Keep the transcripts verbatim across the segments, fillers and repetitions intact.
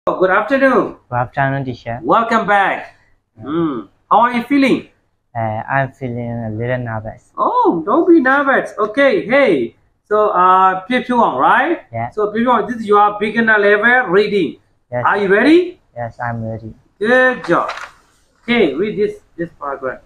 Good afternoon. Good afternoon, teacher. Welcome back. Mm. How are you feeling? Uh, I'm feeling a little nervous. Oh, don't be nervous. Okay, hey. So, uh, Pyuong, right? Yeah. So, Pyuong, this is your beginner level reading. Yes. Are you ready? Yes, I'm ready. Good job. Okay, read this this paragraph.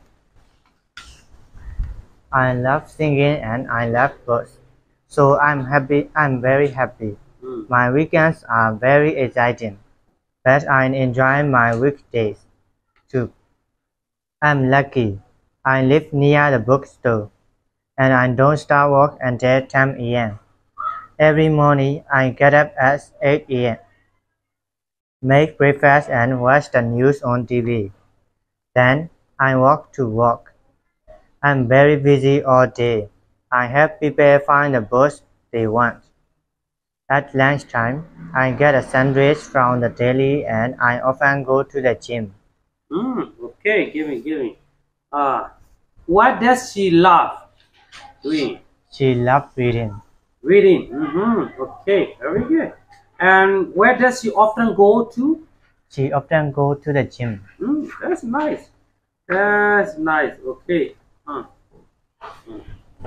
I love singing and I love birds. So I'm happy. I'm very happy. Mm. My weekends are very exciting, but I enjoy my weekdays too. I'm lucky. I live near the bookstore, and I don't start work until ten A M Every morning I get up at eight A M make breakfast and watch the news on T V. Then I walk to work. I'm very busy all day. I help people find the books they want. At lunchtime, I get a sandwich from the deli and I often go to the gym. Mm. Okay, give me, give me. Uh, what does she love doing? She loves reading. Reading. Mm-hmm. Okay, very good. And where does she often go to? She often go to the gym. Mm, that's nice. That's nice. Okay. Huh. Mm.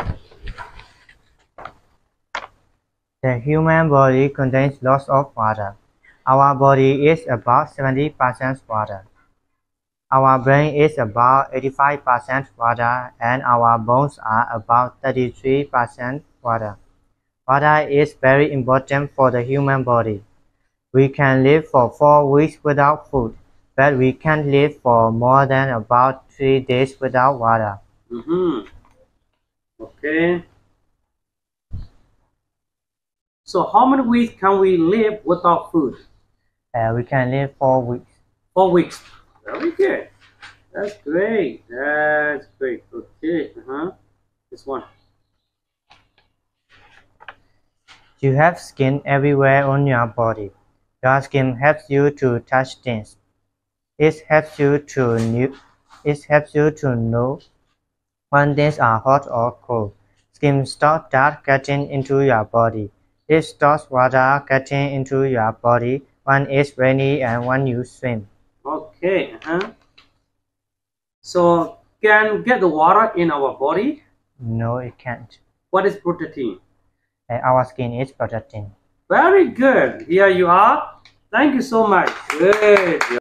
The human body contains lots of water. Our body is about seventy percent water. Our brain is about eighty-five percent water and our bones are about thirty-three percent water. Water is very important for the human body. We can live for four weeks without food, but we can't live for more than about three days without water. Mm-hmm. Okay. So how many weeks can we live without food? Uh, we can live four weeks. Four weeks. Very good. That's great. That's great. Okay. Uh-huh. This one. You have skin everywhere on your body. Your skin helps you to touch things. It helps you to know, it helps you to know when things are hot or cold. Skin stops dirt getting into your body. It stops water getting into your body when it's rainy and when you swim. Okay. Uh-huh. So can get the water in our body? No, it can't. What is protecting? Uh, our skin is protecting. Very good. Here you are. Thank you so much. Good.